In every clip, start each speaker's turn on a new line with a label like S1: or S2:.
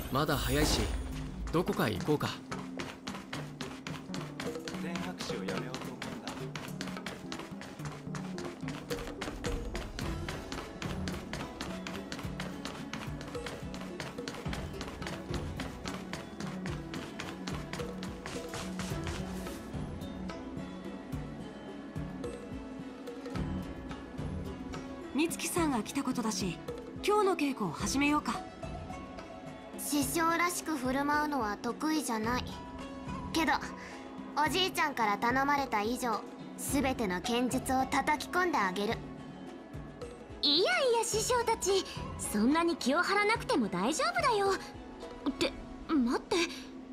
S1: まだ早いし、どこか行こうか。
S2: 全拍手をやめようと思うんだ。
S3: 美月さんが来たことだし、今日の稽古を始めようか。
S4: 師匠らしく振る舞うのは得意じゃない。けどおじいちゃんから頼まれた以上、全ての剣術を叩き込んであげる。
S5: いやいや師匠たち、そんなに気を張らなくても大丈夫だよ。って待って、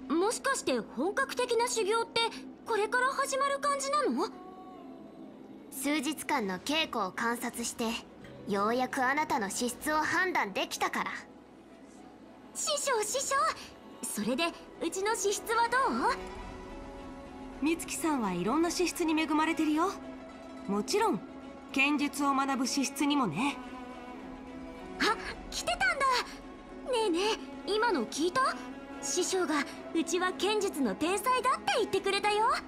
S5: もしかして本格的な修行ってこれから始まる感じなの？
S4: 数日間の稽古を観察して、ようやくあなたの資質を判断できたから。
S5: 師匠師匠、それでうちの資質はどう？
S3: 美月さんはいろんな資質に恵まれてるよ。もちろん剣術を学ぶ資質にもね。
S5: あ、来てたんだ。ねえねえ、今の聞いた？師匠がうちは剣術の天才だって言ってくれたよ。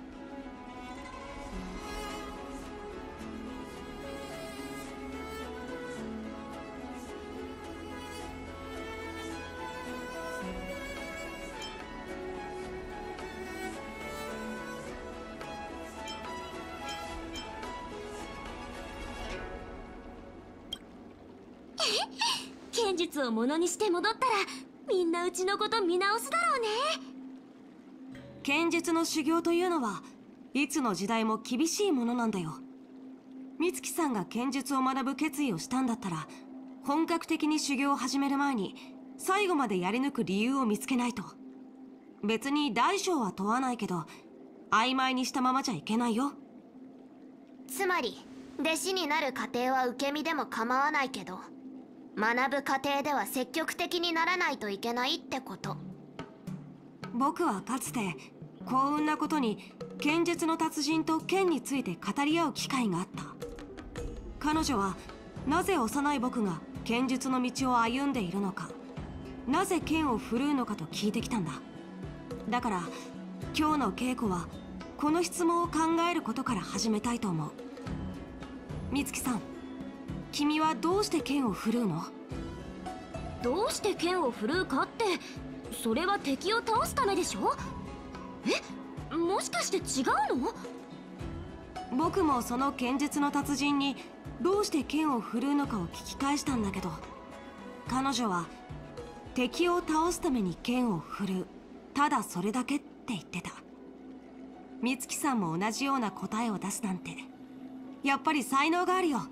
S5: 剣術をものにして戻ったら、みんなうちのこと見直すだろうね。
S3: 剣術の修行というのはいつの時代も厳しいものなんだよ。美月さんが剣術を学ぶ決意をしたんだったら、本格的に修行を始める前に最後までやり抜く理由を見つけないと。別に大小は問わないけど、曖昧にしたままじゃいけないよ。
S4: つまり弟子になる過程は受け身でも構わないけど、学ぶ過程では積極的にならないといけないってこと。
S3: 僕はかつて幸運なことに剣術の達人と剣について語り合う機会があった。彼女はなぜ幼い僕が剣術の道を歩んでいるのか、なぜ剣を振るうのかと聞いてきたんだ。だから今日の稽古はこの質問を考えることから始めたいと思う。美月さん、君はどうして剣を振るうの？
S5: どうして剣を振るうかって、それは敵を倒すためでしょ？え、もしかして違うの？
S3: 僕もその剣術の達人にどうして剣を振るうのかを聞き返したんだけど、彼女は敵を倒すために剣を振るう、ただそれだけって言ってた。美月さんも同じような答えを出すなんて、やっぱり才能があるよ。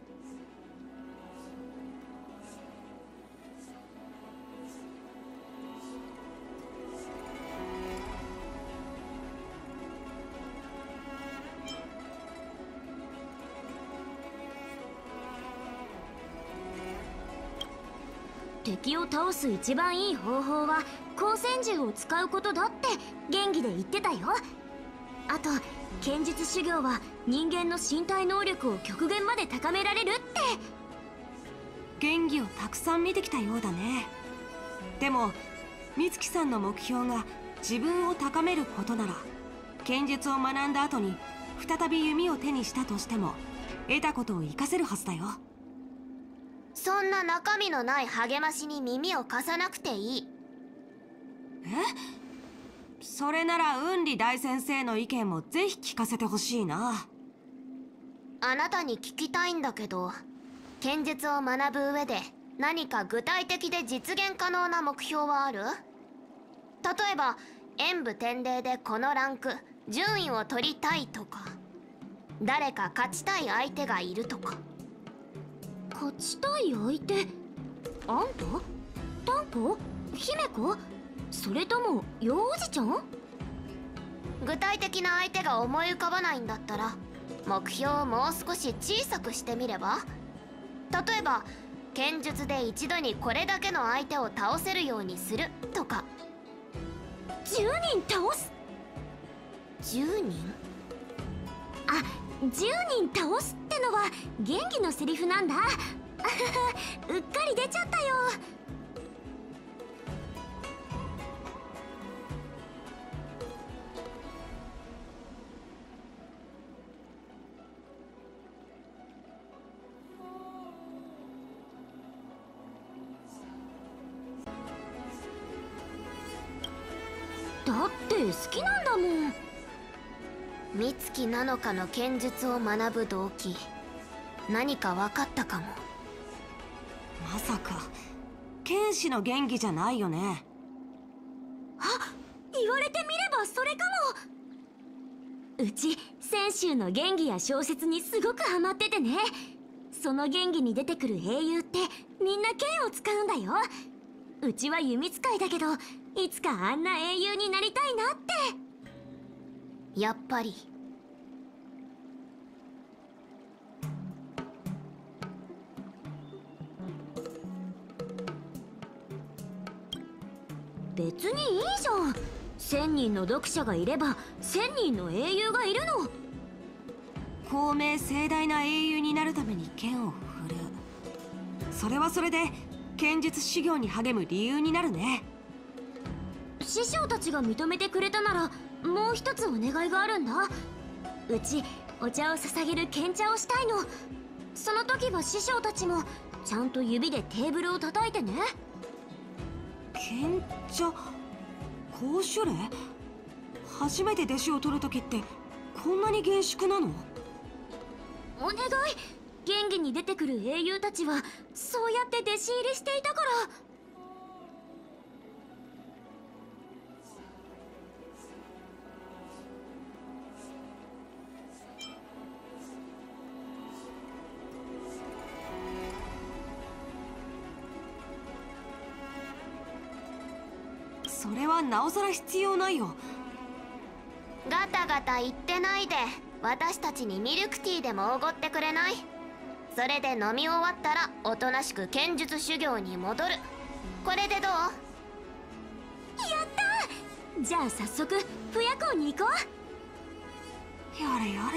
S5: 敵を倒す一番いい方法は光線銃を使うことだって元気で言ってたよ。あと剣術修行は人間の身体能力を極限まで高められるって。
S3: 剣技をたくさん見てきたようだね。でも美月さんの目標が自分を高めることなら、剣術を学んだ後に再び弓を手にしたとしても得たことを活かせるはずだよ。
S4: そんな中身のない励ましに耳を貸さなくていい。
S3: え？それなら雲里大先生の意見もぜひ聞かせてほしいな。
S4: あなたに聞きたいんだけど、剣術を学ぶ上で何か具体的で実現可能な目標はある？例えば演武天礼でこのランク順位を取りたいとか、誰か勝ちたい相手がいるとか。
S5: 勝ちたい相手？あんた？タンポ？姫子？それとも幼児ちゃん？
S4: 具体的な相手が思い浮かばないんだったら、目標をもう少し小さくしてみれば？例えば剣術で一度にこれだけの相手を倒せるようにするとか。
S5: 10人倒す
S4: 10人？
S5: あ、10人倒すってのは元気のセリフなんだ。うっかり出ちゃったよ。 だって好きなんだもん。
S4: 美月なのかの剣術を学ぶ動機、何か分かったかも。
S3: まさか剣士の元気じゃないよね。
S5: あ、言われてみればそれかも。うち泉州の元気や小説にすごくハマっててね。その元気に出てくる英雄ってみんな剣を使うんだよ。うちは弓使いだけど、いつかあんな英雄になりたいなって。
S4: やっぱり。
S5: 別にいいじゃん。1000人の読者がいれば1000人の英雄がいるの。
S3: 高名盛大な英雄になるために剣を振る。それはそれで剣術修行に励む理由になるね。
S5: 師匠たちが認めてくれたならもう一つお願いがあるんだ。うちお茶を捧げる剣茶をしたいの。その時は師匠たちもちゃんと指でテーブルを叩いてね。
S3: 剣茶講習令？初めて弟子を取る時ってこんなに厳粛なの？
S5: お願い。元気に出てくる英雄たちはそうやって弟子入りしていたから。
S3: それはなおさら必要ないよ。
S4: ガタガタ言ってないで、私たちにミルクティーでもおごってくれない？それで飲み終わったらおとなしく剣術修行に戻る。これでどう？
S5: やったー。じゃあ早速不夜校に行こう。
S3: やれやれ。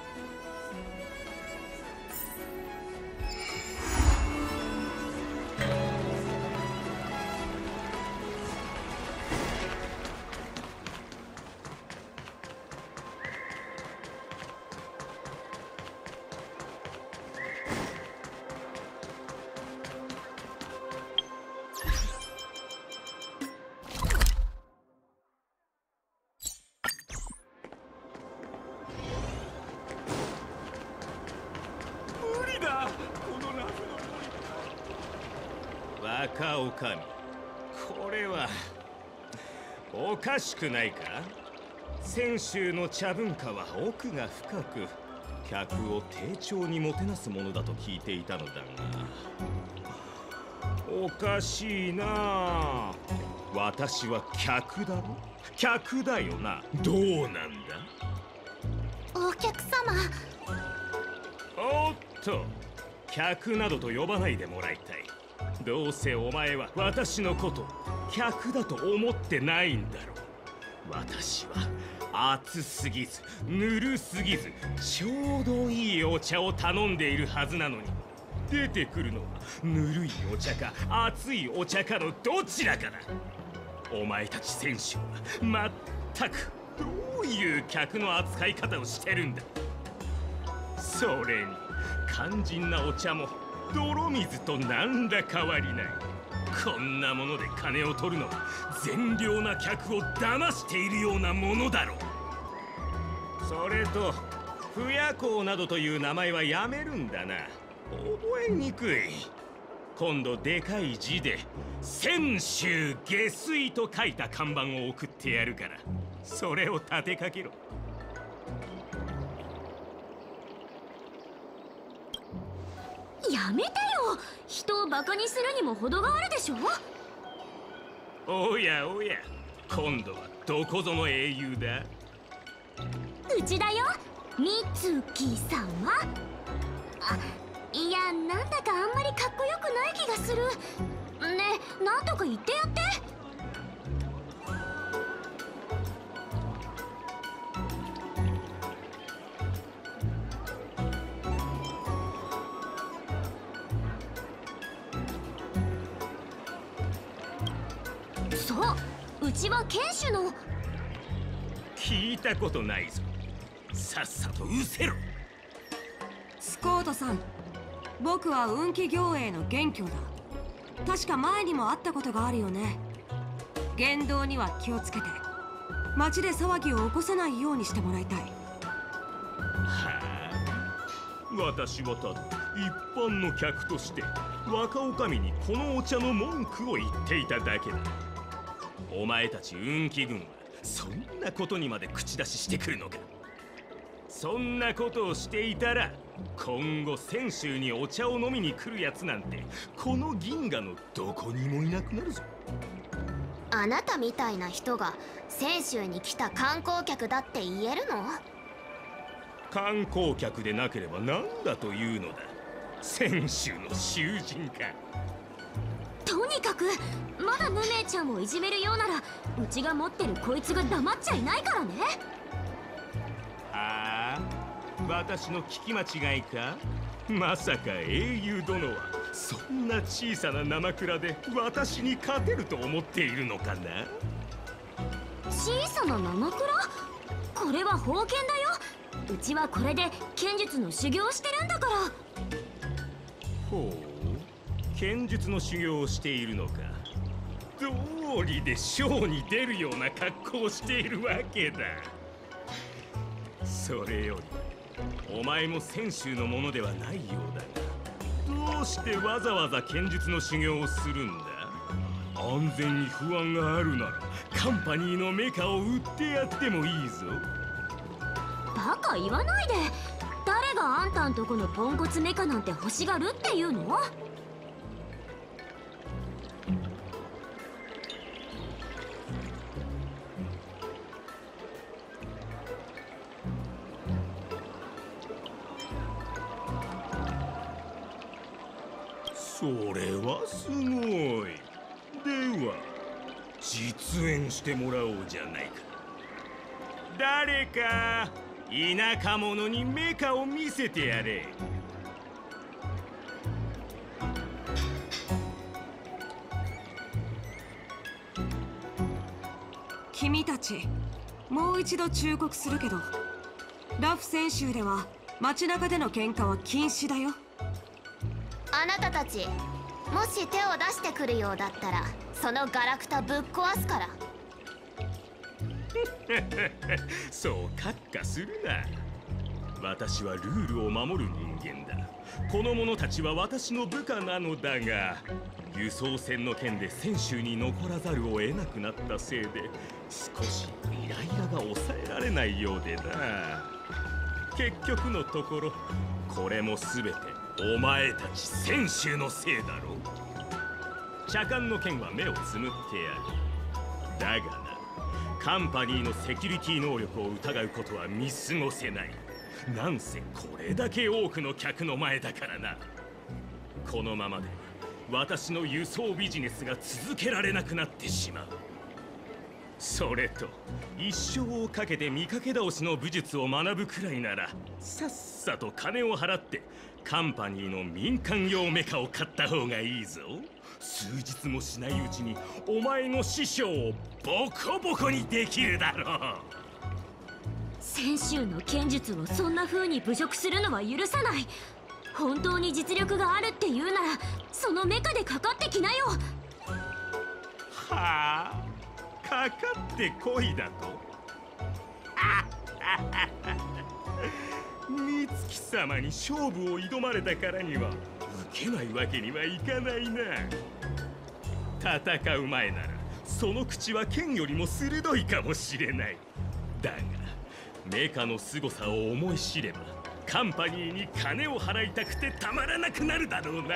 S6: 若おかみ、これはおかしくないか？泉州の茶文化は奥が深く、客を丁重にもてなすものだと聞いていたのだが、おかしいなあ。私は客だろ？客だよな。どうなんだ？
S4: お客様。
S6: おっと、客などと呼ばないでもらいたい。どうせお前は私のこと客だと思ってないんだろう。私は熱すぎずぬるすぎずちょうどいいお茶を頼んでいるはずなのに、出てくるのはぬるいお茶か熱いお茶かのどちらかだ。お前たち選手はまったくどういう客の扱い方をしてるんだ。それに肝心なお茶も泥水と何ら変わりない。こんなもので金を取るのは善良な客を騙しているようなものだろう。それと不夜行などという名前はやめるんだな。覚えにくい。今度でかい字で「泉州下水」と書いた看板を送ってやるから、それを立てかけろ。
S5: やめてよ。人をバカにするにも程があるでしょ。
S6: おやおや、今度はどこぞの英雄だ？
S5: うちだよ、美月様。あ、いや、なんだかあんまりかっこよくない気がする。ねえ、なんとか言ってやって。そう、うちは剣士の。
S6: 聞いたことないぞ。さっさと失せろ。
S3: スコートさん、僕は運気行営の元凶だ。確か前にも会ったことがあるよね。言動には気をつけて。 町で騒ぎを起こさないようにしてもらいたい。
S6: はあ、私はただ一般の客として若女将にこのお茶の文句を言っていただけだ。お前たち運気軍はそんなことにまで口出ししてくるのか。そんなことをしていたら今後泉州にお茶を飲みに来るやつなんてこの銀河のどこにもいなくなるぞ。
S4: あなたみたいな人が泉州に来た観光客だって言えるの？
S6: 観光客でなければ何だというのだ。泉州の囚人か。
S5: とにかくまだ無名ちゃんをいじめるようならうちが持ってるこいつが黙っちゃいないからね。
S6: はあ、私の聞き間違いか。まさか英雄殿はそんな小さな生蔵で私に勝てると思っているのかな。
S5: 小さな生蔵？これは宝剣だよ。うちはこれで剣術の修行をしてるんだから。
S6: ほう、剣術の修行をしているのか。道理でショーに出るような格好をしているわけだ。それよりお前も泉州のものではないようだが、どうしてわざわざ剣術の修行をするんだ。安全に不安があるならカンパニーのメカを売ってやってもいいぞ。
S5: バカ言わないで。誰があんたんとこのポンコツメカなんて欲しがるっていうの？
S6: それはすごい。では実演してもらおうじゃないか。誰か田舎者にメカを見せてやれ。
S3: 君たち、もう一度忠告するけど、ラフ泉州では街中での喧嘩は禁止だよ。
S4: あなたたち、もし手を出してくるようだったらそのガラクタぶっ壊すから。
S6: そう閣下するな。私はルールを守る人間だ。この者たちは私の部下なのだが、輸送船の件で泉州に残らざるを得なくなったせいで少しイライラが抑えられないようでな。結局のところこれも全てお前たち泉州のせいだろ。茶館の件は目をつむってやる。だがな、カンパニーのセキュリティ能力を疑うことは見過ごせない。なんせこれだけ多くの客の前だからな。このままで私の輸送ビジネスが続けられなくなってしまう。それと一生をかけて見かけ倒しの武術を学ぶくらいならさっさと金を払ってカンパニーの民間用メカを買った方がいいぞ。数日もしないうちにお前の師匠をボコボコにできるだろう。
S5: 泉州の剣術をそんな風に侮辱するのは許さない。本当に実力があるって言うならそのメカでかかってきなよ。
S6: はあ、かかってこいだと。美月様に勝負を挑まれたからには受けないわけにはいかないな。戦う前ならその口は剣よりも鋭いかもしれない。だがメカの凄さを思い知ればカンパニーに金を払いたくてたまらなくなるだろうな。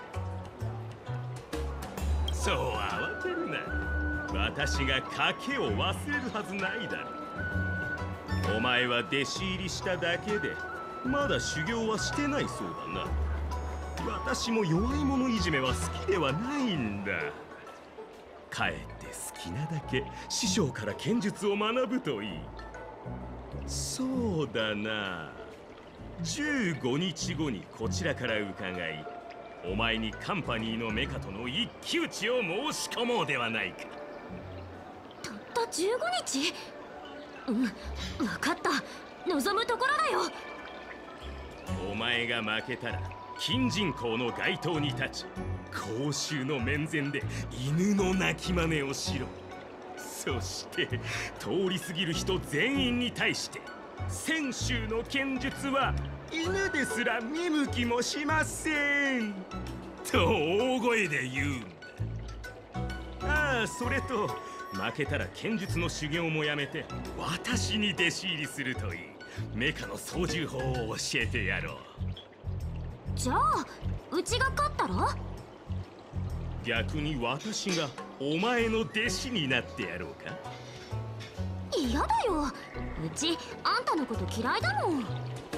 S6: そう慌てるな。私が賭けを忘れるはずないだろう。お前は弟子入りしただけでまだ修行はしてないそうだな。私も弱い者いじめは好きではないんだ。かえって好きなだけ師匠から剣術を学ぶといい。そうだな、15日後にこちらから伺い、お前にカンパニーのメカとの一騎打ちを申し込もうではないか。
S5: たった15日？分かった。望むところだよ。
S6: お前が負けたら金人口の街頭に立ち公衆の面前で犬の鳴き真似をしろ。 そして通り過ぎる人全員に対して泉州の剣術は犬ですら見向きもしませんと大声で言うんだ。ああ、それと負けたら剣術の修行もやめて私に弟子入りするといい。メカの操縦法を教えてやろう。
S5: じゃあうちが勝ったら？
S6: 逆に私がお前の弟子になってやろうか。
S5: 嫌だよ、うちあんたのこと嫌いだもん。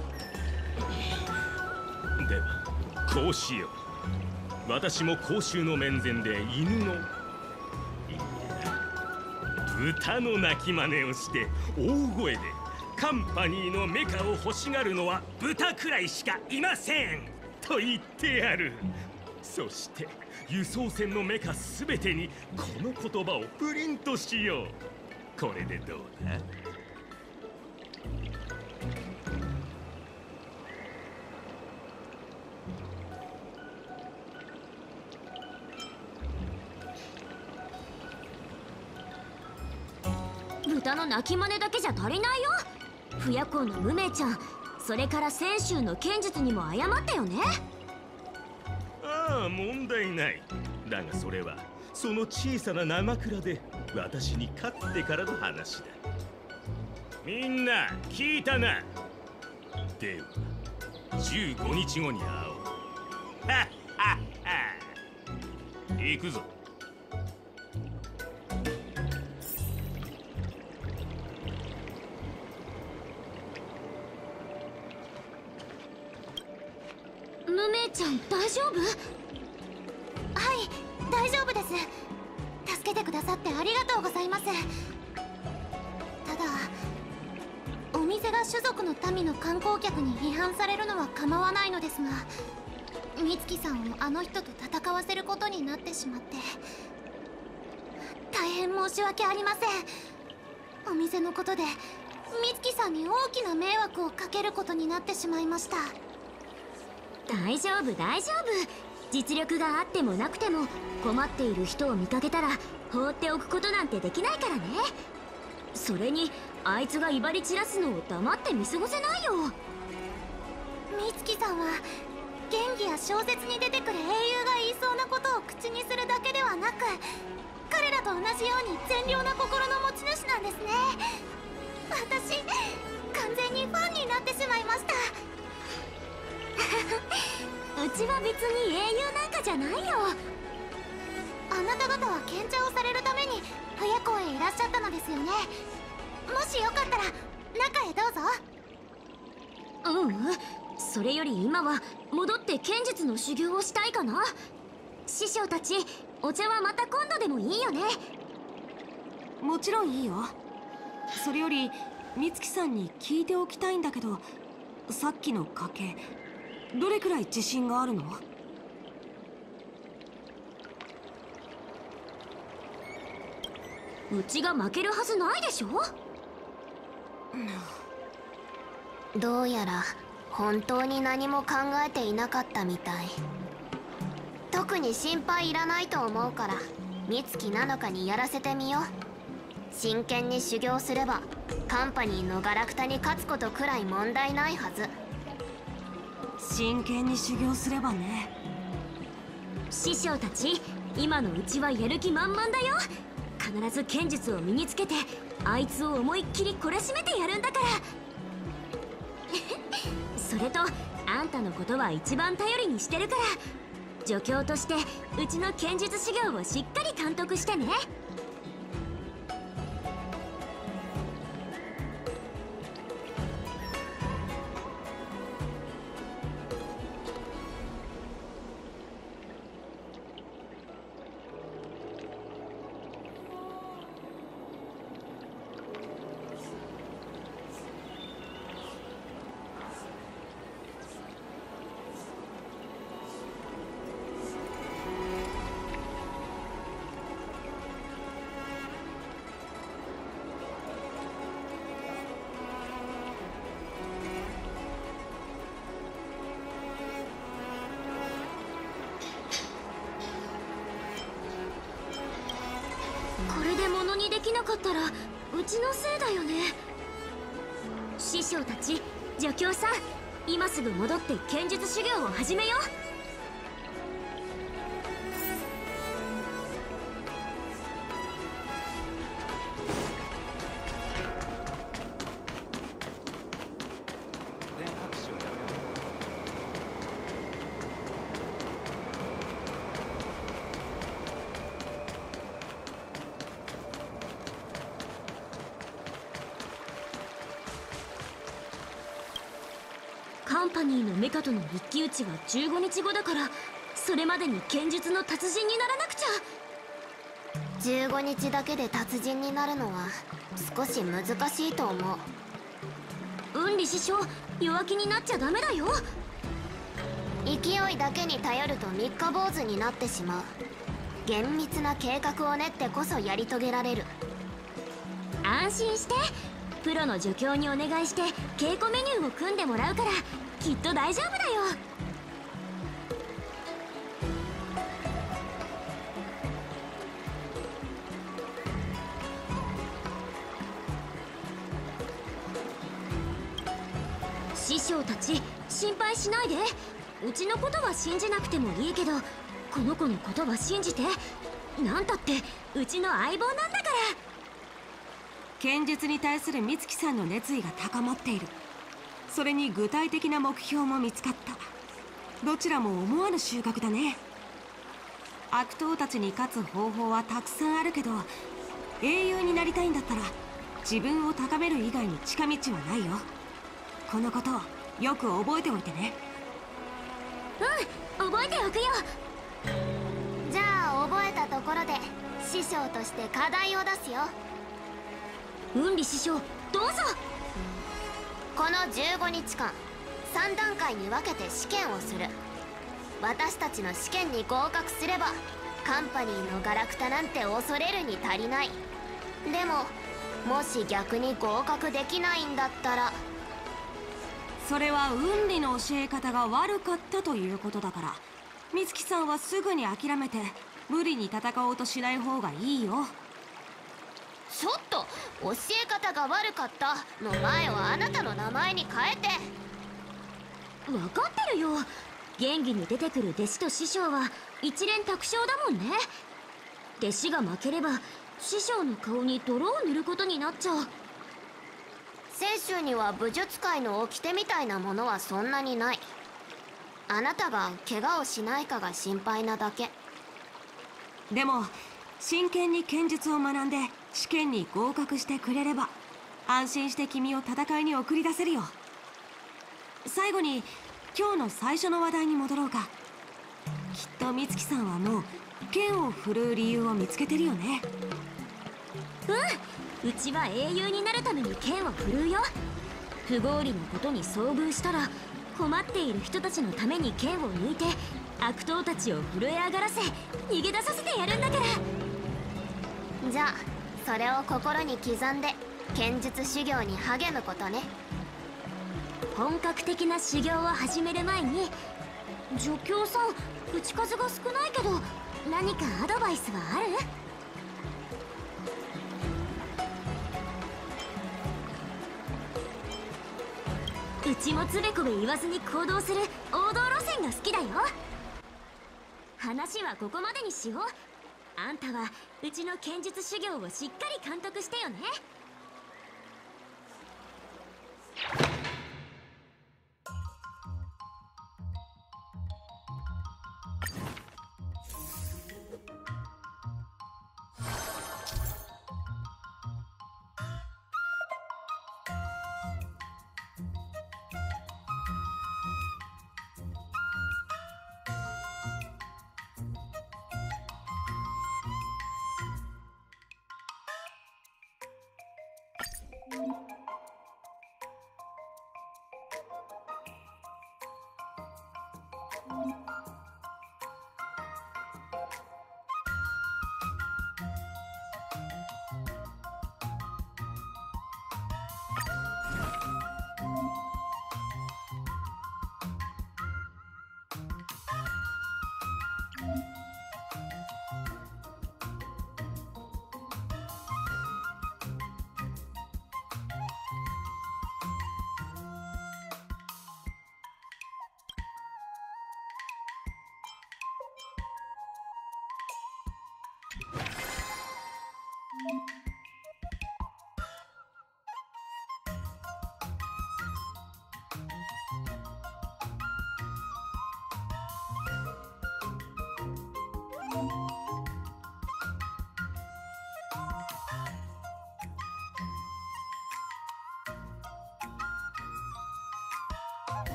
S6: ではこうしよう。私も公衆の面前で犬の豚の鳴き真似をして大声でカンパニーのメカを欲しがるのは豚くらいしかいませんと言ってやる。そして輸送船のメカすべてにこの言葉をプリントしよう。これでどうだ？
S5: 豚の鳴き真似だけじゃ足りないよ。不夜行の無名ちゃん、それから泉州の剣術にも謝ったよね。
S6: ああ、問題ない。だがそれはその小さな生蔵で私に勝ってからの話だ。みんな聞いたな。では15日後に会おう。はっはっは。行くぞ。
S5: 無名ちゃん大丈夫？
S4: はい、大丈夫です。助けてくださってありがとうございます。ただお店が種族の民の観光客に批判されるのは構わないのですが、美月さんをあの人と戦わせることになってしまって大変申し訳ありません。お店のことで美月さんに大きな迷惑をかけることになってしまいました。
S5: 大丈夫大丈夫、実力があってもなくても困っている人を見かけたら放っておくことなんてできないからね。それにあいつが威張り散らすのを黙って見過ごせないよ。
S4: 美月さんは剣技や小説に出てくる英雄が言いそうなことを口にするだけではなく、彼らと同じように善良な心の持ち主なんですね。私完全にファンになってしまいました。
S5: うちは別に英雄なんかじゃないよ。
S4: あなた方は賢者をされるために不夜港へいらっしゃったのですよね。もしよかったら中へどうぞ。
S5: それより今は戻って剣術の修行をしたいかな。師匠たち、お茶はまた今度でもいいよね。
S3: もちろんいいよ。それより美月さんに聞いておきたいんだけど、さっきの賭けどれくらい自信があるの？
S5: うちが負けるはずないでしょ。
S4: どうやら本当に何も考えていなかったみたい。特に心配いらないと思うから美月なのかにやらせてみよう。真剣に修行すればカンパニーのガラクタに勝つことくらい問題ないはず。
S3: 真剣に修行すればね。
S5: 師匠たち、今のうちはやる気満々だよ。必ず剣術を身につけてあいつを思いっきり懲らしめてやるんだから。それとあんたのことは一番頼りにしてるから、助教としてうちの剣術修行をしっかり監督してね。 かったらうちのせいだよね。師匠たち、助教さん、今すぐ戻って剣術修行を始めよう。
S2: 全拍手をやめよ
S5: カンパニーのメカとの一騎打ちは15日後だから、それまでに剣術の達人にならなくちゃ。
S4: 15日だけで達人になるのは少し難しいと思う。
S5: 雲里師匠、弱気になっちゃダメだよ。
S4: 勢いだけに頼ると三日坊主になってしまう。厳密な計画を練ってこそやり遂げられる。
S5: 安心して、プロの助教にお願いして稽古メニューを組んでもらうから、きっと大丈夫だよ。師匠たち、心配しないで。うちのことは信じなくてもいいけど、この子のことは信じて。なんたってうちの相棒なんだから。
S3: 剣術に対する美月さんの熱意が高まっている。それに具体的な目標も見つかった。どちらも思わぬ収穫だね。悪党たちに勝つ方法はたくさんあるけど、英雄になりたいんだったら自分を高める以外に近道はないよ。このことをよく覚えておいてね。
S5: うん、覚えておくよ。
S4: じゃあ覚えたところで師匠として課題を出すよ。
S5: 雲里師匠、どうぞ。
S4: この15日間3段階に分けて試験をする。私たちの試験に合格すればカンパニーのガラクタなんて恐れるに足りない。でももし逆に合格できないんだったら、
S3: それは雲里の教え方が悪かったということだから、美月さんはすぐに諦めて無理に戦おうとしない方がいいよ。
S4: ちょっと教え方が悪かったの前をあなたの名前に変えて。
S5: 分かってるよ。元気に出てくる弟子と師匠は一蓮托生だもんね。弟子が負ければ師匠の顔に泥を塗ることになっちゃう。
S4: 泉州には武術界の掟みたいなものはそんなにない。あなたが怪我をしないかが心配なだけ。
S3: でも真剣に剣術を学んで試験に合格してくれれば、安心して君を戦いに送り出せるよ。最後に今日の最初の話題に戻ろうか。きっと美月さんはもう剣を振るう理由を見つけてるよね。
S5: うちは英雄になるために剣を振るうよ。不合理なことに遭遇したら、困っている人たちのために剣を抜いて悪党たちを震え上がらせ逃げ出させてやるんだから。
S4: じゃあそれを心に刻んで剣術修行に励むことね。
S5: 本格的な修行を始める前に、助教さん、口数が少ないけど何かアドバイスはある？うちもつべこべ言わずに行動する王道路線が好きだよ。話はここまでにしよう。あんたはうちの剣術修行をしっかり監督してよね。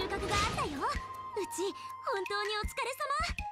S5: 穫があったよ。うち本当にお疲れ様。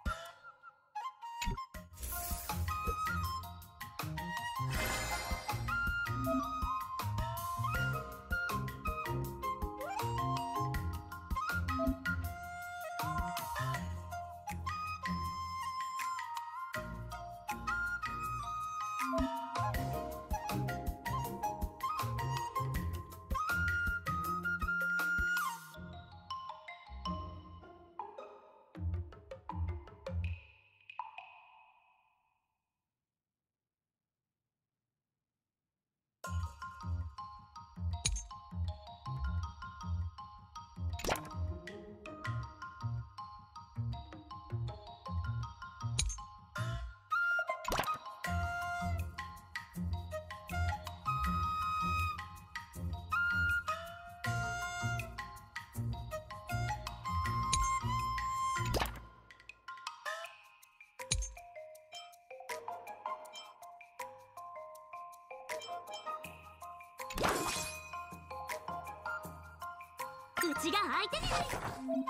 S5: うちが相手ね。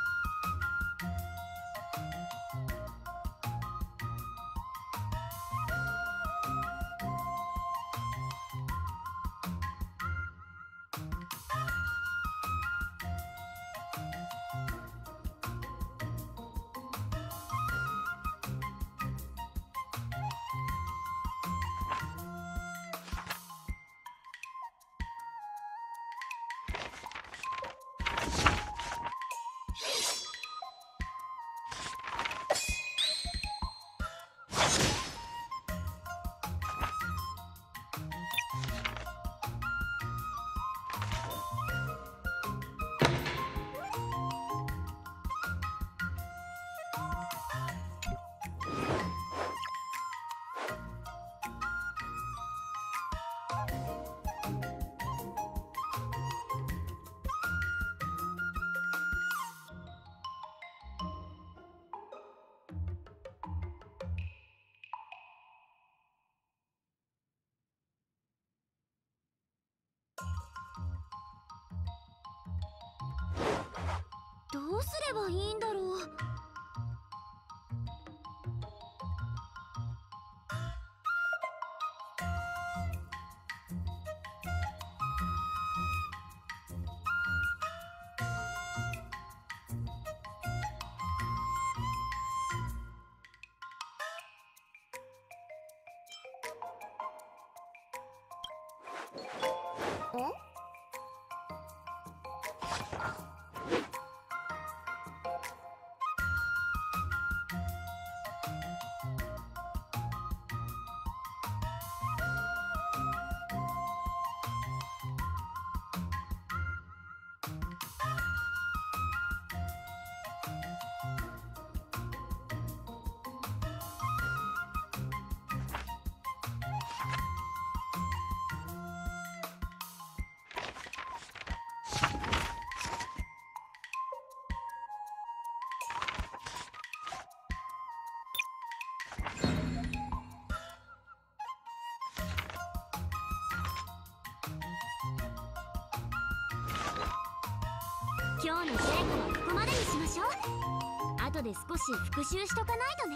S5: どうすればいいんだろう。
S4: お？今日の成果はここまでにしましょう。後で少し復習しとかないとね。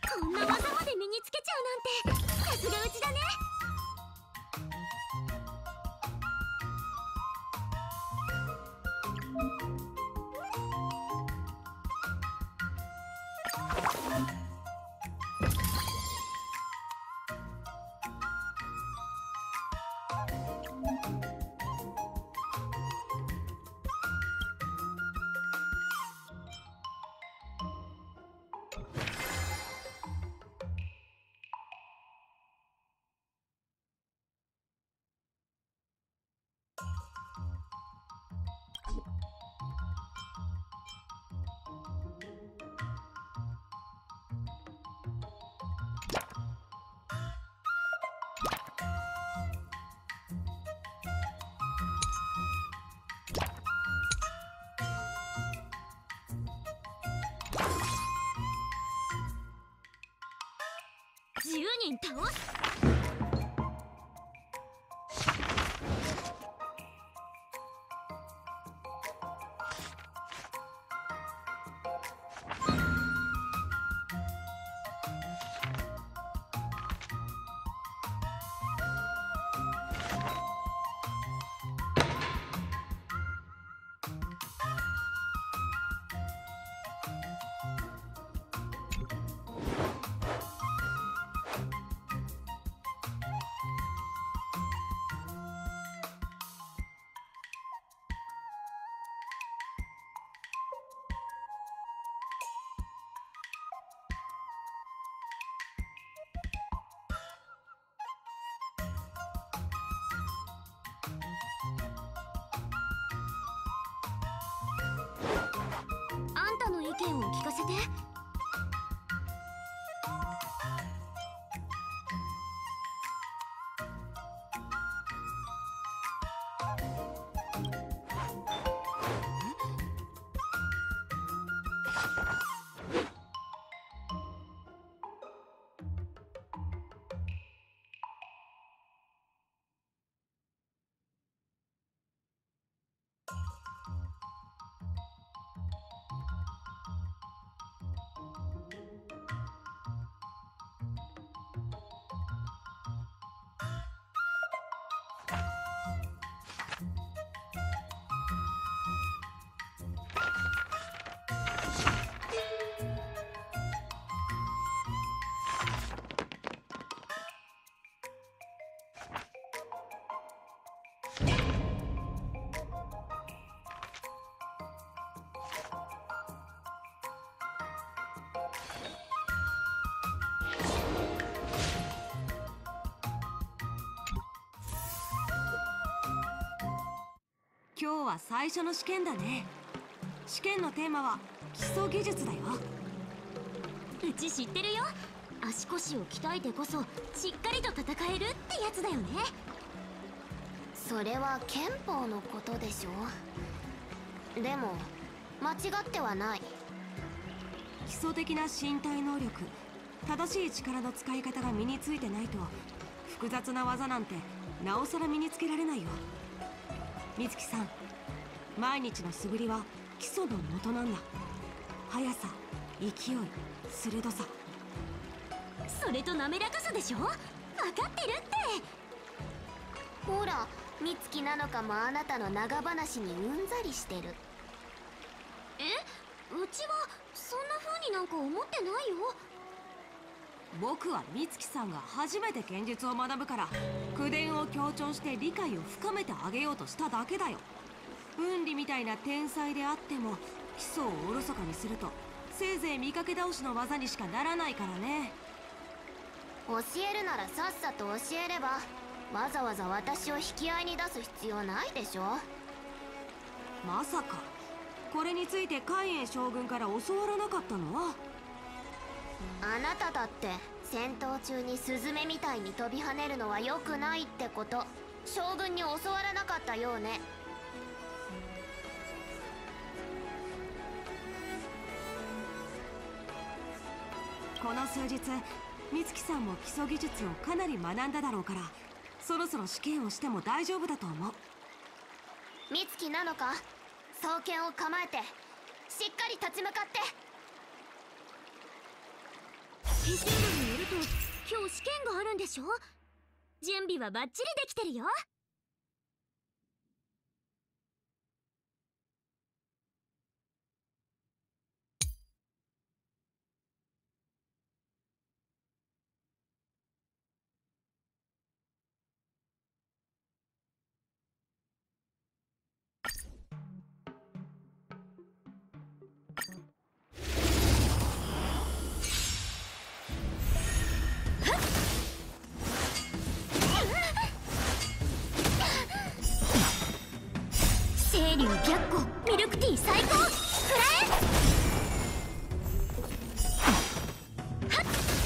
S5: こんな技まで身につけちゃうなんてさすがうちだね。10人倒す。あんたの意見を聞かせて。
S3: 今日は最初の試験だね。試験のテーマは基礎技術だよ。
S5: うち知ってるよ。足腰を鍛えてこそしっかりと戦えるってやつだよね。
S4: それは憲法のことでしょ。でも間違ってはない。
S3: 基礎的な身体能力、正しい力の使い方が身についてないと複雑な技なんてなおさら身につけられないよ。美月さん、毎日の素振りは基礎の元なんだ。速さ、勢い、鋭さ。
S5: それと滑らかさでしょ。分かってるって。
S4: ほら、美月なのかもあなたの長話にうんざりしてる。
S5: うちはそんな風になんか思ってないよ。
S3: 僕は美月さんが初めて剣術を学ぶから口伝を強調して理解を深めてあげようとしただけだよ。雲里みたいな天才であっても基礎をおろそかにするとせいぜい見かけ倒しの技にしかならないからね。
S4: 教えるならさっさと教えれば、わざわざ私を引き合いに出す必要ないでしょ。
S3: まさかこれについて海燕将軍から教わらなかったの？
S4: あなただって戦闘中にスズメみたいに飛び跳ねるのは良くないってこと将軍に教わらなかったようね。
S3: この数日美月さんも基礎技術をかなり学んだだろうから、そろそろ試験をしても大丈夫だと思う。
S4: 美月なのか、双剣を構えてしっかり立ち向かって。
S5: スケジュールによると今日試験があるんでしょ。準備はバッチリできてるよ。清流白虎ミルクティー最高フラエ。はっ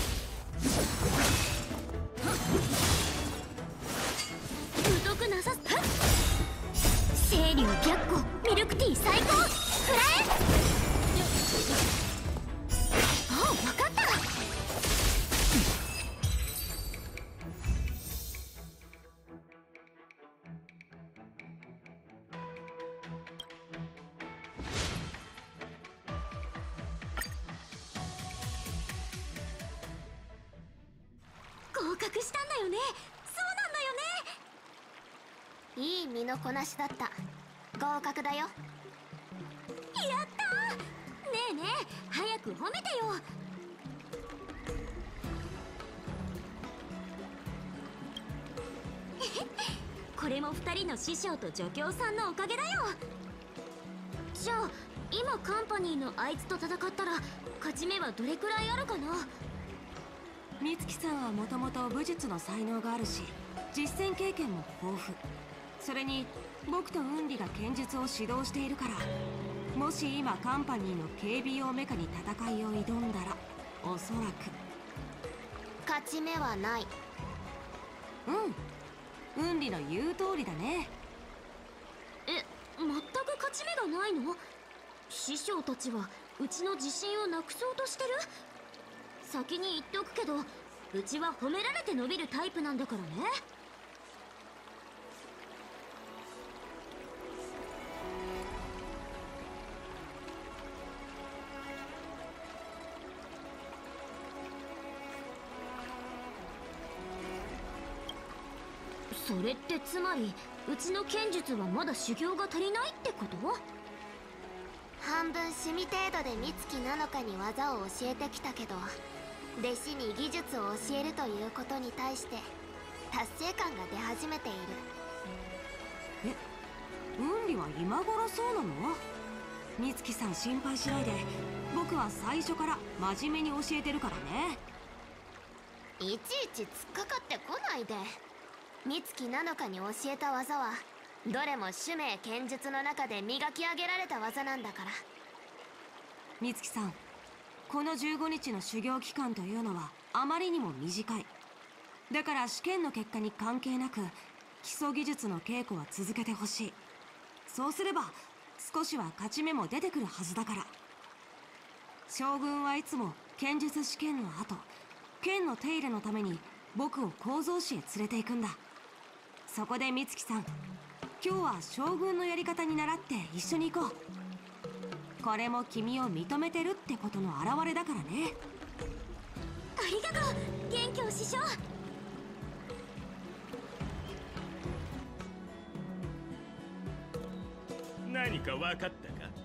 S5: 疎くなさっ清流白虎ミルクティー最高フラエ。ああ、分かった。合格したんだよね。そうなんだよね。
S4: いい身のこなしだった。合格だよ。
S5: やったー。ねえねえ、早く褒めてよ。これも2人の師匠と助教さんのおかげだよ。じゃあ今カンパニーのあいつと戦ったら勝ち目はどれくらいあるかな。
S3: 美月さんはもともと武術の才能があるし、実戦経験も豊富。それに僕と雲里が剣術を指導しているから、もし今カンパニーの警備用メカに戦いを挑んだら、おそらく
S4: 勝ち目はない。
S3: 雲里の言う通りだね。
S5: 全く勝ち目がないの？師匠たちはうちの自信をなくそうとしてる？先に言っておくけど、うちは褒められて伸びるタイプなんだからね。それってつまりうちの剣術はまだ修行が足りないってこと？
S4: 半分趣味程度で美月なのかに技を教えてきたけど、弟子に技術を教えるということに対して達成感が出始めている。
S3: 雲里は今頃そうなの？美月さん心配しないで、僕は最初から真面目に教えてるからね。
S4: いちいち突っかかってこないで。美月なのかに教えた技はどれも種名剣術の中で磨き上げられた技なんだから。
S3: 美月さん、この15日の修行期間というのはあまりにも短い。だから試験の結果に関係なく基礎技術の稽古は続けてほしい。そうすれば少しは勝ち目も出てくるはずだから。将軍はいつも剣術試験の後、剣の手入れのために僕を構造師へ連れて行くんだ。そこで美月さん、今日は将軍のやり方に倣って一緒に行こう。これも君を認めてるってことの表れだからね。
S5: ありがとう元凶師匠。
S6: 何か分かったか？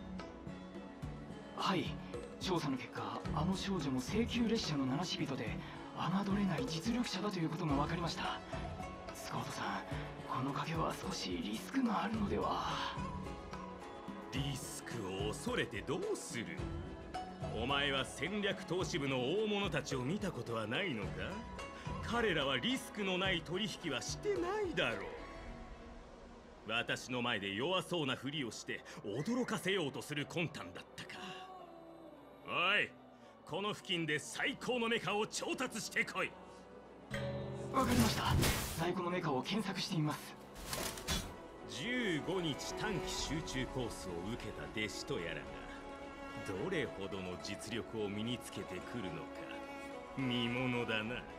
S7: はい、調査の結果、あの少女も請求列車の七死人で侮れない実力者だということが分かりました。スコートさん、この賭けは少しリスクがあるのでは？
S6: リスクを恐れてどうする？お前は戦略投資部の大物たちを見たことはないのか？彼らはリスクのない取引はしてないだろう。私の前で弱そうなふりをして驚かせようとする魂胆だったか。おい、この付近で最高のメカを調達してこい。
S7: わかりました。在庫のメカを検索してみます。
S6: 15日短期集中コースを受けた弟子とやらがどれほどの実力を身につけてくるのか見ものだな。